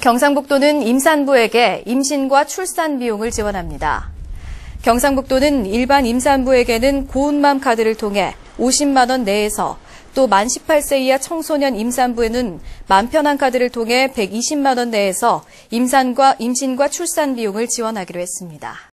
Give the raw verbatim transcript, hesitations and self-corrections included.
경상북도는 임산부에게 임신과 출산 비용을 지원합니다. 경상북도는 일반 임산부에게는 고운맘 카드를 통해 오십만 원 내에서 또 만 열여덟 세 이하 청소년 임산부에는 맘편한 카드를 통해 백이십만 원 내에서 임산과 임신과 출산 비용을 지원하기로 했습니다.